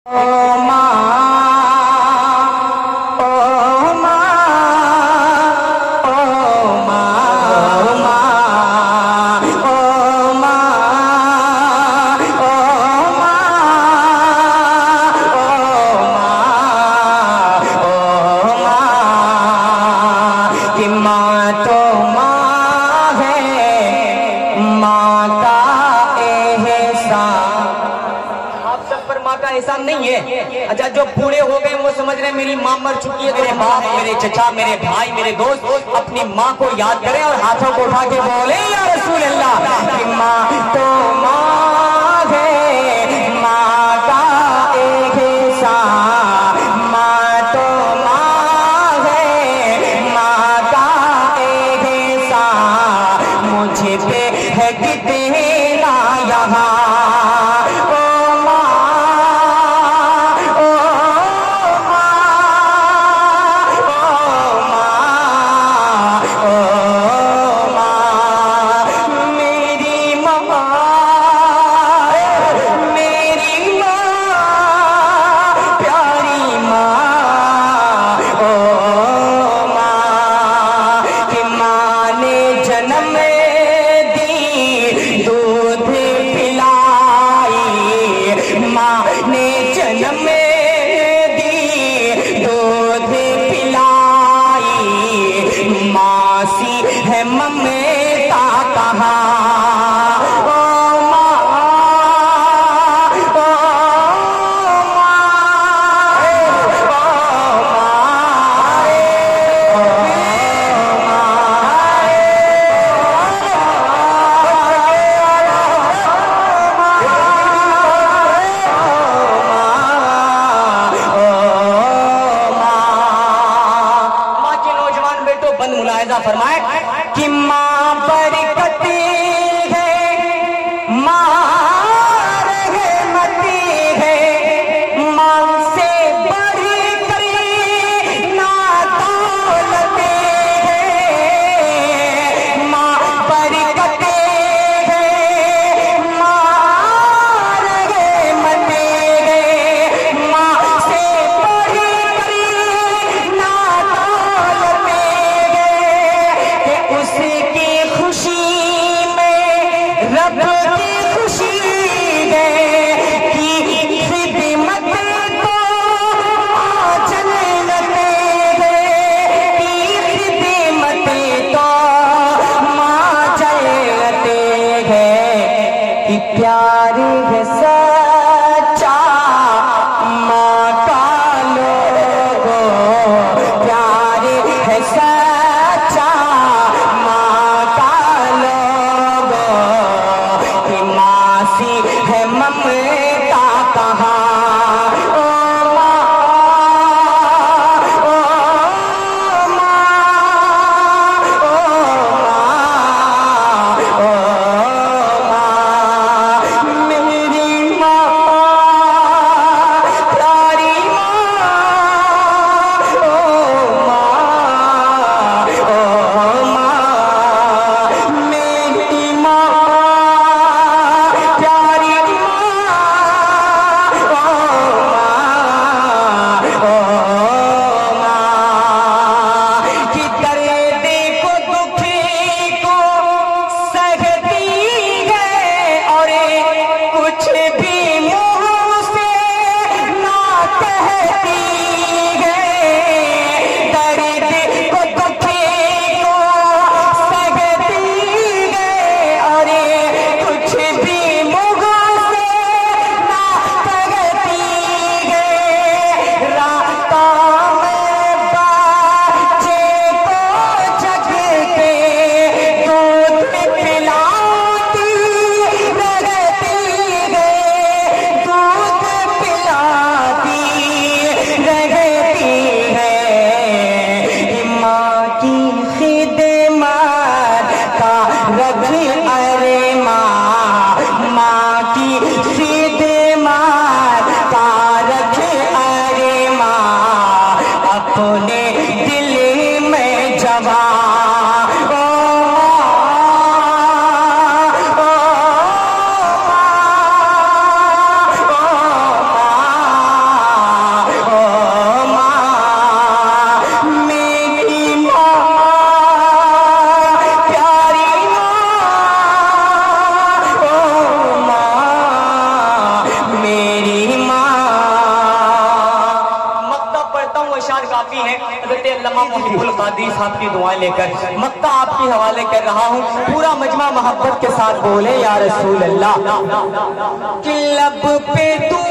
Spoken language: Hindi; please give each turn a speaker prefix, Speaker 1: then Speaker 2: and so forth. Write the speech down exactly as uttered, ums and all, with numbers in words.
Speaker 1: ऐसा नहीं है। अच्छा, जो बूढ़े हो गए वो समझ रहे मेरी माँ मर चुकी है। मेरे बाप, मेरे चचा, मेरे भाई, मेरे दोस्त अपनी माँ को याद करें और हाथों को उठा के बोले या रसूल अल्लाह कि माँ तो माँ है, माँ का एक एहसान, माँ तो माँ है, माँ का एक एहसान, मुझे पे है कितना यहाँ फरमाए कि माँ बरकती है, माँ रहमती है, माँ से बढ़कर ना दौलते है, माँ बरकती है, माँ रहमती है, माँ से बढ़कर ना दौलते काफी है। हज़रत अल्लामा मुहिब्बुल कादरी साहब की दुआएं लेकर मक्का आपके हवाले कर रहा हूँ। पूरा मजमा मोहब्बत के साथ बोले या रसूल अल्लाह। कि लब पे तू